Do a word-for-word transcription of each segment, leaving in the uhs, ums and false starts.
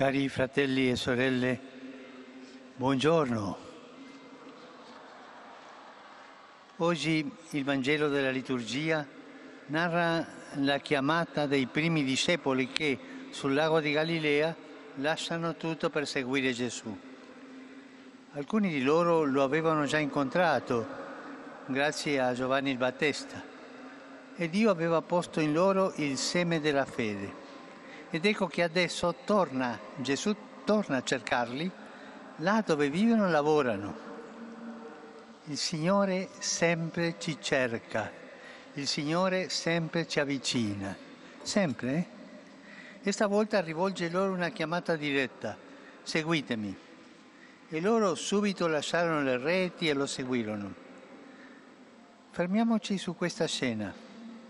Cari fratelli e sorelle, buongiorno. Oggi il Vangelo della liturgia narra la chiamata dei primi discepoli che sul lago di Galilea lasciano tutto per seguire Gesù. Alcuni di loro lo avevano già incontrato grazie a Giovanni il Battista e Dio aveva posto in loro il seme della fede. Ed ecco che adesso torna, Gesù torna a cercarli là dove vivono e lavorano. Il Signore sempre ci cerca, il Signore sempre ci avvicina, sempre. Eh? E stavolta rivolge loro una chiamata diretta, seguitemi. E loro subito lasciarono le reti e lo seguirono. Fermiamoci su questa scena.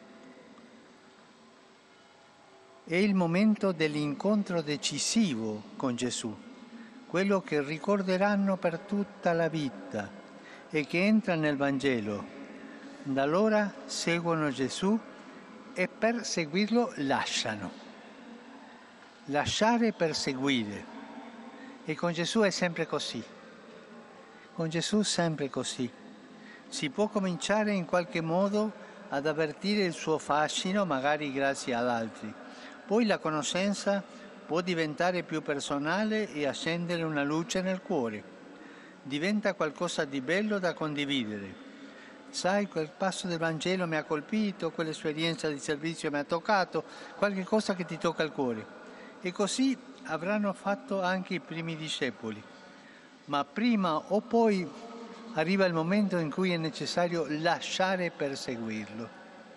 È il momento dell'incontro decisivo con Gesù, quello che ricorderanno per tutta la vita e che entra nel Vangelo. Da allora seguono Gesù e per seguirlo lasciano. Lasciare per seguire. E con Gesù è sempre così. Con Gesù è sempre così. Si può cominciare in qualche modo ad avvertire il suo fascino, magari grazie ad altri. Poi la conoscenza può diventare più personale e accendere una luce nel cuore. Diventa qualcosa di bello da condividere. Sai, quel passo del Vangelo mi ha colpito, quell'esperienza di servizio mi ha toccato, qualche cosa che ti tocca il cuore. E così avranno fatto anche i primi discepoli. Ma prima o poi arriva il momento in cui è necessario lasciare per seguirlo.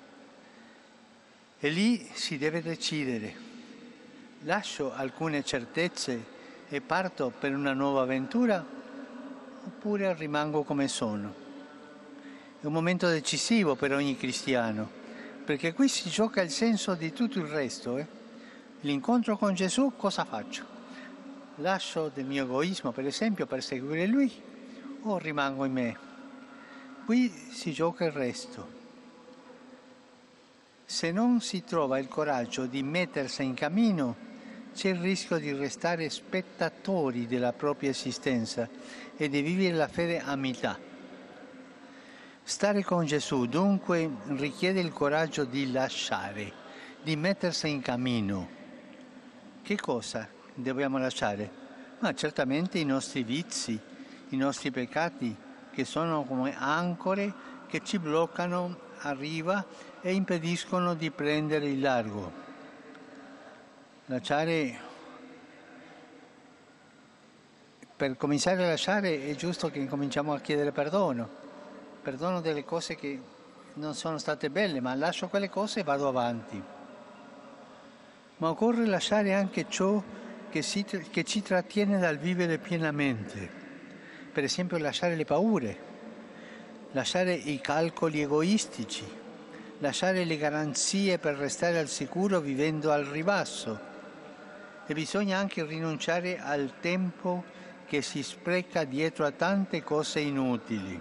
E lì si deve decidere. Lascio alcune certezze e parto per una nuova avventura oppure rimango come sono. È un momento decisivo per ogni cristiano, perché qui si gioca il senso di tutto il resto. Eh? L'incontro con Gesù, cosa faccio? Lascio del mio egoismo, per esempio, per seguire Lui o rimango in me? Qui si gioca il resto. Se non si trova il coraggio di mettersi in cammino, c'è il rischio di restare spettatori della propria esistenza e di vivere la fede a metà. Stare con Gesù, dunque, richiede il coraggio di lasciare, di mettersi in cammino. Che cosa dobbiamo lasciare? Ma certamente i nostri vizi, i nostri peccati, che sono come ancore che ci bloccano a riva e impediscono di prendere il largo. Lasciare, per cominciare a lasciare è giusto che cominciamo a chiedere perdono, perdono delle cose che non sono state belle, ma lascio quelle cose e vado avanti. Ma occorre lasciare anche ciò che, si, che ci trattiene dal vivere pienamente, per esempio lasciare le paure, lasciare i calcoli egoistici, lasciare le garanzie per restare al sicuro vivendo al ribasso. E bisogna anche rinunciare al tempo che si spreca dietro a tante cose inutili.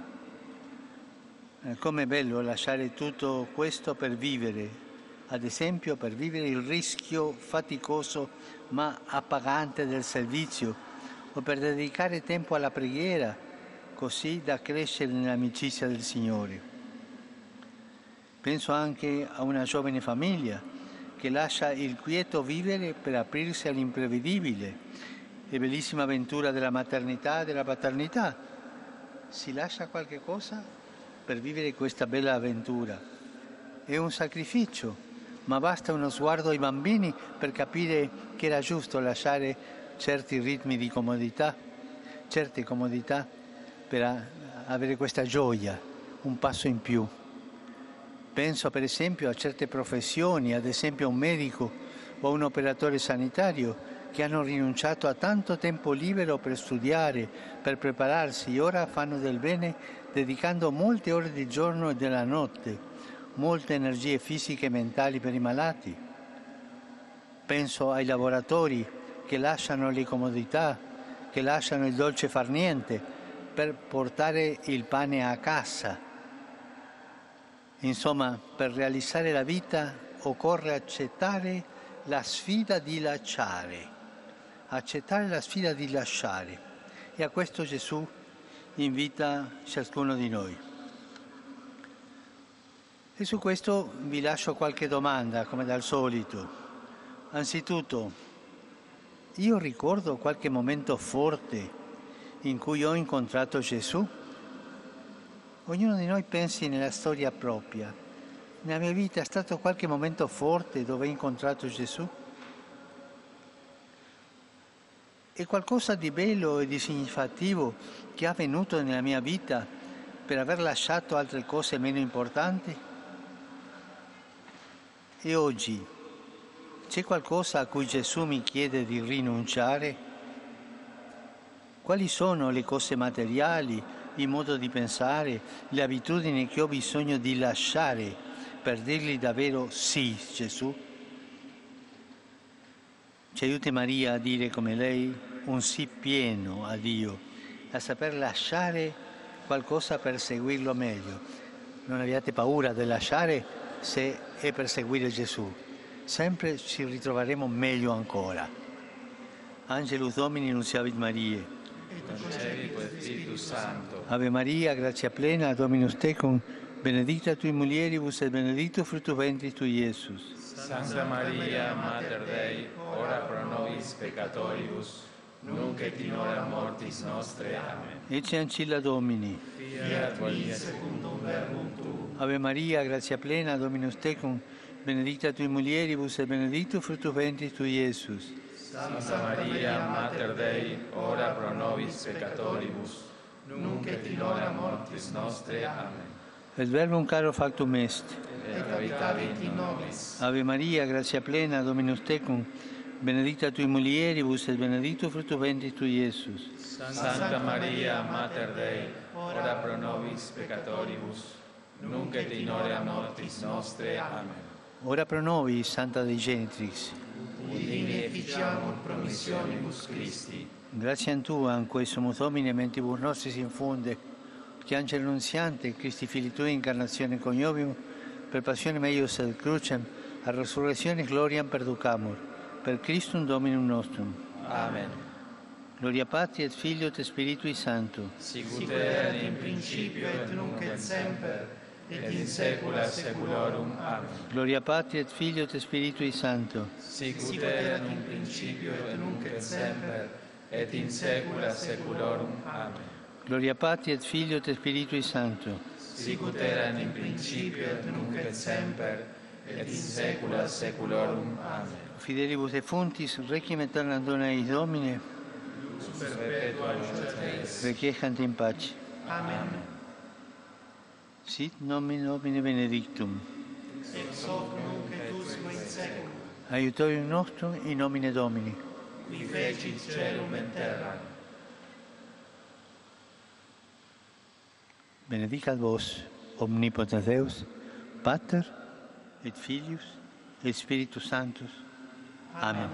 Com'è bello lasciare tutto questo per vivere, ad esempio per vivere il rischio faticoso ma appagante del servizio o per dedicare tempo alla preghiera, così da crescere nell'amicizia del Signore. Penso anche a una giovane famiglia che lascia il quieto vivere per aprirsi all'imprevedibile, la bellissima avventura della maternità e della paternità. Si lascia qualche cosa per vivere questa bella avventura. È un sacrificio, ma basta uno sguardo ai bambini per capire che era giusto lasciare certi ritmi di comodità, certe comodità, per avere questa gioia, un passo in più. Penso per esempio a certe professioni, ad esempio a un medico o a un operatore sanitario che hanno rinunciato a tanto tempo libero per studiare, per prepararsi e ora fanno del bene dedicando molte ore di giorno e della notte, molte energie fisiche e mentali per i malati. Penso ai lavoratori che lasciano le comodità, che lasciano il dolce far niente per portare il pane a casa. Insomma, per realizzare la vita occorre accettare la sfida di lasciare, accettare la sfida di lasciare. E a questo Gesù invita ciascuno di noi. E su questo vi lascio qualche domanda, come dal solito. Anzitutto, io ricordo qualche momento forte in cui ho incontrato Gesù? Ognuno di noi pensi nella storia propria. Nella mia vita è stato qualche momento forte dove ho incontrato Gesù? È qualcosa di bello e di significativo che è avvenuto nella mia vita per aver lasciato altre cose meno importanti? E oggi c'è qualcosa a cui Gesù mi chiede di rinunciare? Quali sono le cose materiali, il modo di pensare, le abitudini che ho bisogno di lasciare per dirgli davvero sì, Gesù? Ci aiuti Maria a dire come lei un sì pieno a Dio, a saper lasciare qualcosa per seguirlo meglio. Non abbiate paura di lasciare se è per seguire Gesù. Sempre ci ritroveremo meglio ancora. Angelus Domini, nunciavit Mariae. Concevi quel Spiritus Santo. Ave Maria, grazia plena, Dominus tecum, benedicta tui mulieribus et benedictus fructus ventris tui, Iesus. Santa Maria, Mater Dei, ora pro nobis peccatoribus, nunc et in hora mortis nostre. Amen. Ecce ancilla Domini. Fiat mi secundum verbum tuum. Ave Maria, grazia plena, Dominus tecum, benedicta tui mulieribus et benedictus fructus ventris tui, Iesus. Santa Maria, Mater Dei, ora pro nobis peccatoribus, nunc et in hora mortis nostre. Amen. Et verbum caro factum est. Et habitavit in nobis. Ave Maria, grazia plena, Dominus tecum, benedicta tui mulieribus et benedictus fructus ventris tui, Iesus. Santa Maria, Mater Dei, ora pro nobis peccatoribus, nunc et in hora mortis nostre. Amen. Ora pro nobis, Santa Dei Genitrix. Udini efficiamur promissionibus Christi. Grazie a Tua, in cui sumus Domine, mentibus nostris infunde, che Angelo Nunziante, Christi Fili Tui, incarnazione coniovium, per passione meius et crucem, a resurrezione gloriam perducamur, per Christum Dominum nostrum. Amen. Gloria Patri et Filio et Spiritui Sancto. Sicut erat in principio et nunc et semper, et in saecula saeculorum. Amen. Gloria Patri et Filio et Spiritui Sancto. Sicut erat in principio et nunc et semper, et in saecula saeculorum. Amen. Gloria Patri et Filio et Spiritui Sancto. Sicut erat in principio et nunc et semper, et in saecula saeculorum. Amen. Fidelibus defuntis, requiem aeternam dona eis Domine, Perpetua luce Eis. requiescant in pace. Amen. Sit nomen Domini benedictum. Ex hoc nunc et usque in saeculum. Aiutorium nostrum in nomine Domini. Qui fecit caelum et terram. Benedicat vos, omnipotens Deus, Pater et Filius et Spiritus Sanctus. Amen.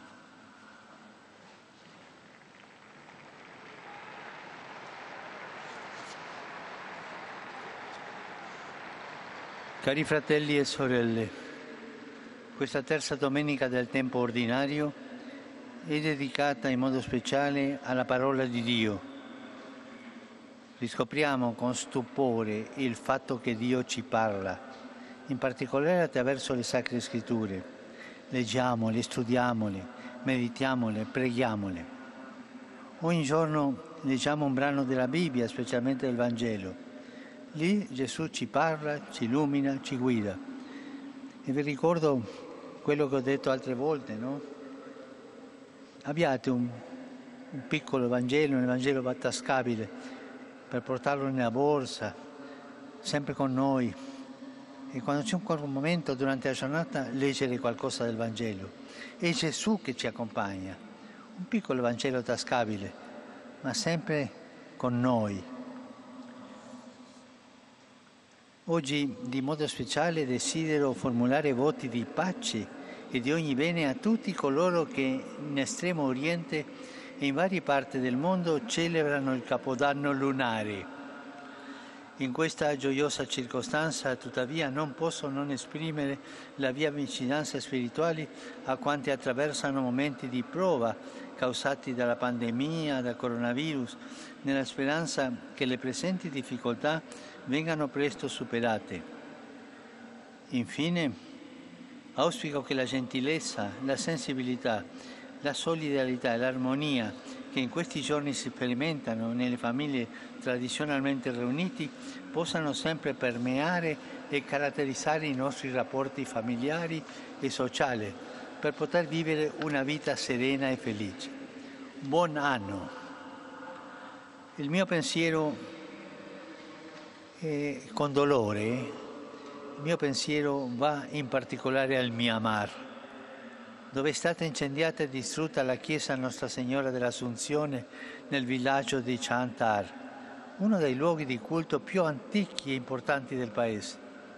Cari fratelli e sorelle, questa terza domenica del tempo ordinario è dedicata in modo speciale alla parola di Dio. Riscopriamo con stupore il fatto che Dio ci parla, in particolare attraverso le Sacre Scritture. Leggiamole, studiamole, meditiamole, preghiamole. Ogni giorno leggiamo un brano della Bibbia, specialmente del Vangelo. Lì Gesù ci parla, ci illumina, ci guida. E vi ricordo quello che ho detto altre volte, no? Abbiate un, un piccolo Vangelo, un Vangelo tascabile, per portarlo nella borsa, sempre con noi. E quando c'è un momento durante la giornata, leggere qualcosa del Vangelo. È Gesù che ci accompagna. Un piccolo Vangelo tascabile, ma sempre con noi. Oggi, di modo speciale, desidero formulare voti di pace e di ogni bene a tutti coloro che in Estremo Oriente e in varie parti del mondo celebrano il Capodanno lunare. In questa gioiosa circostanza, tuttavia, non posso non esprimere la mia vicinanza spirituale a quanti attraversano momenti di prova causati dalla pandemia, dal coronavirus, nella speranza che le presenti difficoltà vengano presto superate. Infine, auspico che la gentilezza, la sensibilità, la solidarietà e l'armonia che in questi giorni si sperimentano nelle famiglie tradizionalmente riunite possano sempre permeare e caratterizzare i nostri rapporti familiari e sociali per poter vivere una vita serena e felice. Buon anno! Il mio pensiero è con dolore, il mio pensiero va in particolare al Myanmar, dove è stata incendiata e distrutta la chiesa Nostra Signora dell'Assunzione nel villaggio di Chantar, uno dei luoghi di culto più antichi e importanti del paese.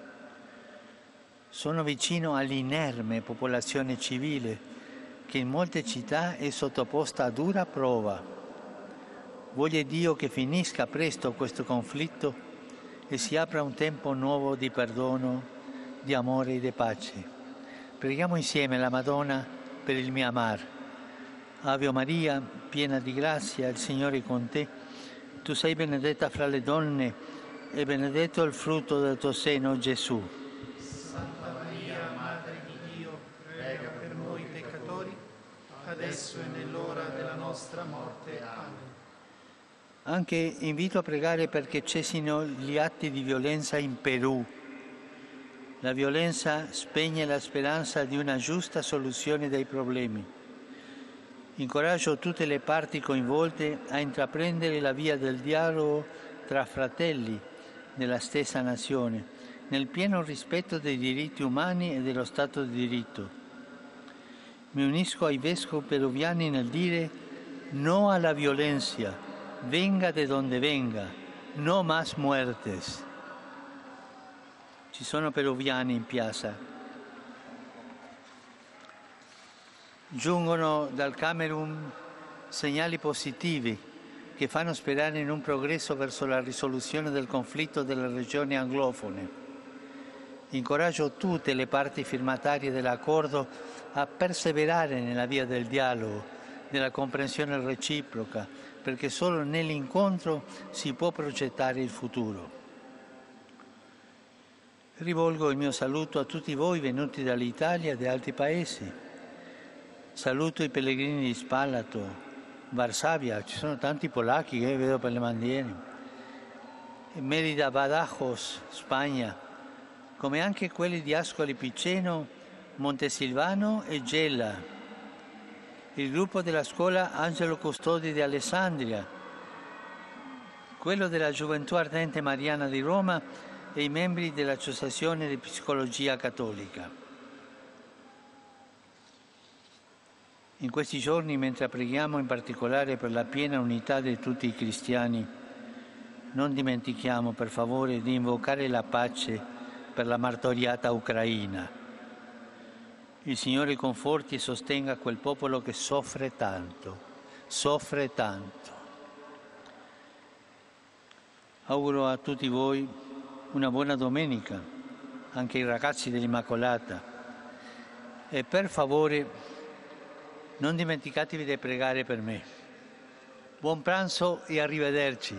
Sono vicino all'inerme popolazione civile che in molte città è sottoposta a dura prova. Voglia Dio che finisca presto questo conflitto e si apra un tempo nuovo di perdono, di amore e di pace. Preghiamo insieme la Madonna per il Myanmar. Ave Maria, piena di grazia, il Signore è con te. Tu sei benedetta fra le donne e benedetto il frutto del tuo seno, Gesù. Santa Maria, Madre di Dio, prega per noi peccatori, adesso e nell'ora della nostra morte. Amen. Anche invito a pregare perché cessino gli atti di violenza in Perù. La violenza spegne la speranza di una giusta soluzione dei problemi. Incoraggio tutte le parti coinvolte a intraprendere la via del dialogo tra fratelli della stessa nazione, nel pieno rispetto dei diritti umani e dello Stato di diritto. Mi unisco ai vescovi peruviani nel dire no alla violencia, venga de donde venga, no más muertes. Ci sono peruviani in piazza. Giungono dal Camerun segnali positivi che fanno sperare in un progresso verso la risoluzione del conflitto delle regioni anglofone. Incoraggio tutte le parti firmatarie dell'accordo a perseverare nella via del dialogo, della comprensione reciproca, perché solo nell'incontro si può progettare il futuro. Rivolgo il mio saluto a tutti voi venuti dall'Italia e da altri paesi. Saluto i pellegrini di Spalato, Varsavia, ci sono tanti polacchi che vedo per le bandiere, Merida, Badajoz, Spagna, come anche quelli di Ascoli Piceno, Montesilvano e Gela, il gruppo della scuola Angelo Custodi di Alessandria, quello della Gioventù Ardente Mariana di Roma e i membri dell'Associazione di Psicologia Cattolica. In questi giorni, mentre preghiamo in particolare per la piena unità di tutti i cristiani, non dimentichiamo per favore di invocare la pace per la martoriata Ucraina. Il Signore conforti e sostenga quel popolo che soffre tanto, soffre tanto. Auguro a tutti voi una buona domenica, anche ai ragazzi dell'Immacolata. E per favore non dimenticatevi di pregare per me. Buon pranzo e arrivederci.